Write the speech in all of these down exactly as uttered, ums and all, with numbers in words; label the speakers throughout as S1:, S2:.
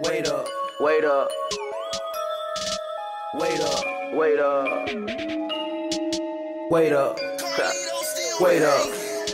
S1: Wait up, wait up, wait up, wait up, wait up, wait up.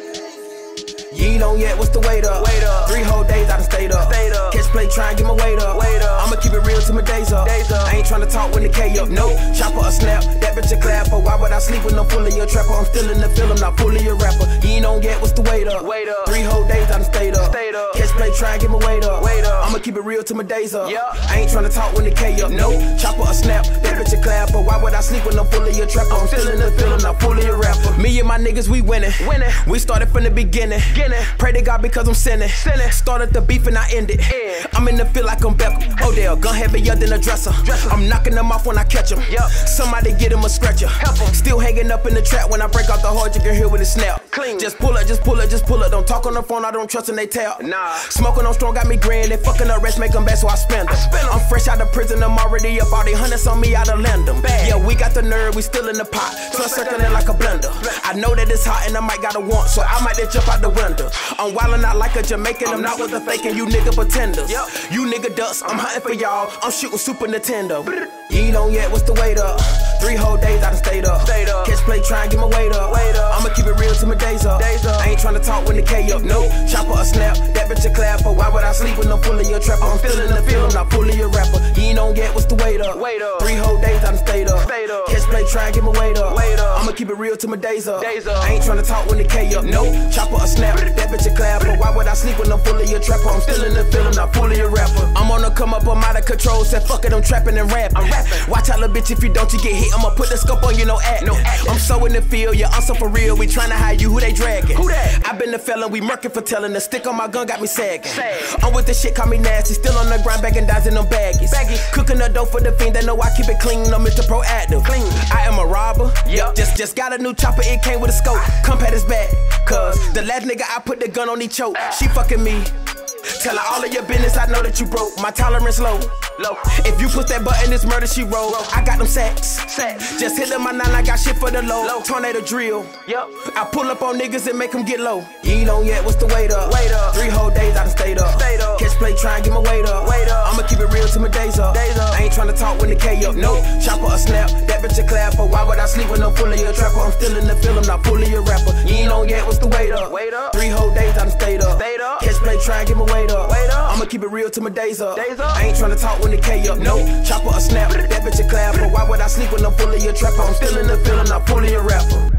S1: You ain't on yet, what's the wait up? Wait up. Three whole days I done stayed up. Stayed up. Catch play, try and get my weight up. Wait up. I'ma keep it real till my days up. Days up. I ain't tryna talk when the K up. Nope. Chopper a snap, that bitch a clapper. Why would I sleep when I'm full of your trapper? I'm still in the film, not full of your rapper. You ain't on yet, what's the wait up? Wait up. Three whole days I done stayed up. Stayed up. Catch play, try and get my weight up. Wait up. I'ma keep it real till my days up. Yeah. I ain't tryna talk when the K up. Nope. Chopper a snap, that bitch a clapper. Why would I sleep when I'm full of your trapper? I'm still in the film, not full of your rapper. Me and my niggas, we winning. Winning. We started from the beginning. Beginning. Pray to God because I'm sinning. sinning. Started the beef and I ended. Yeah. I'm in the field like I'm Beckham. Odell, gun heavier than a dresser. dresser. I'm knocking them off when I catch them. Yep. Somebody get him a stretcher. Help him. Still hanging up in the trap. When I break out the hard, you can hear with it snap. Clean. Just pull up, just pull up, just pull up. Don't talk on the phone, I don't trust in they tell. Nah. Smoking on strong got me grand. They fucking up rest, make them bad, so I spend them. I I'm fresh out of prison, I'm already up. All they hundreds on me, I done land them. Bad. Yeah, we got the nerve, we still in the pot. Trust circling like a blender. I know that it's hot and I might gotta want, so I might just jump out the window. I'm wildin' out like a Jamaican, I'm not with the faking, you nigga pretenders. Yep. You nigga ducks, I'm hunting for y'all, I'm shooting Super Nintendo. You ain't on yet, what's the wait up? Three whole days I done stayed up. Stayed up. Catch play, try and get my weight up. Wait up. I'ma keep it real till my days up. Days up. I ain't tryna talk when the K up. Nope. Chopper a snap, that bitch a clapper. Why would I sleep when I'm full of your trapper? I'm still in the field, I'm not full of your rapper. You ain't on yet, what's the wait up? Wait up. Three whole days I done stayed up. Stayed up. Catch play, try and get my weight up. Wait up. I'ma keep it real till my days up. Days up. I ain't tryna talk when the K up. Nope. Chopper a snap, that bitch a clapper. Why would I sleep when I'm full of your trapper? I'm still in the field, I'm not full of your rapper. I'm on the come up, I'm out of control. Said fuck it, I'm trapping and rapping. I'm rapping. Watch out, little bitch, if you don't, you get hit. I'ma put the scope on you, no act. No act. I'm so in the field, yeah, I'm so for real. We tryna hide you, who they dragging? Who that? I been the felon, we murking for telling. The stick on my gun got me sagging. Sag. I'm with the shit, call me nasty. Still on the grind, bagging dimes in them baggies. Baggy. Cooking the dough for the fiend, they know I keep it clean. I'm Mister Proactive. Clean. I am a robber. Yep. Just just got a new chopper, it came with a scope. Come pat his back, cause the last nigga I put the gun on, he choke. She fucking me. Tell her all of your business, I know that you broke. My tolerance low, low. If you push that button, it's murder, she roll. I got them sacks, sacks. Just hit them my nine, I got shit for the low. low. Tornado drill, yep. I pull up on niggas and make them get low. You ain't on yet, what's the wait up? Wait up. Three whole days I done stayed up. Stayed up. Catch play, try and get my weight up. Wait up. I'ma keep it real till my days up. Days up. I ain't tryna talk when the K up. Nope. Chopper a snap, that bitch a clapper. Why would I sleep when I'm full of your trapper? I'm still in the film, I'm not full of your rapper. You ain't on yet, what's the wait up? Wait up. Three whole days I done stayed up. Stayed up. Catch play, try and get my weight up. Wait up. I'ma keep it real till my days up. Days up. I ain't tryna talk when the K up. Nope. Chopper a snap, that bitch a clapper. Why would I sleep when I'm full of your trapper? I'm still in the film, I'm not full of your rapper.